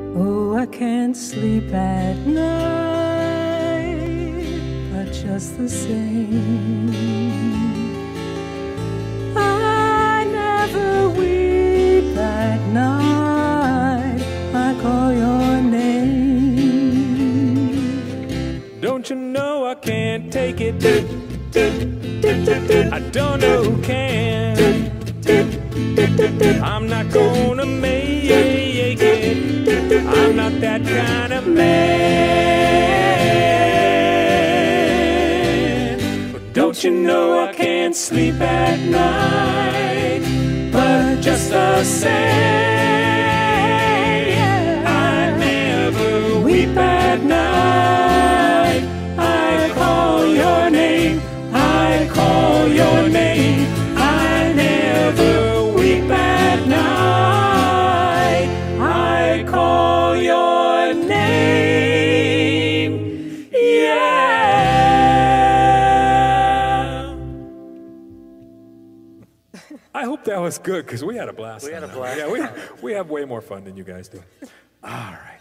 Oh, I can't sleep at night, but just the same, I never weep at night. I call your name. Don't you know I can't take it? I don't know who can. I'm not gonna make it. I'm not that kind of man. But don't you know I can't sleep at night, but just the same, I never weep at night. I call your name, I call your name. I never weep at night. I call your name. Yeah. I hope that was good, because we had a blast. We had a blast. Yeah, we have way more fun than you guys do. All right.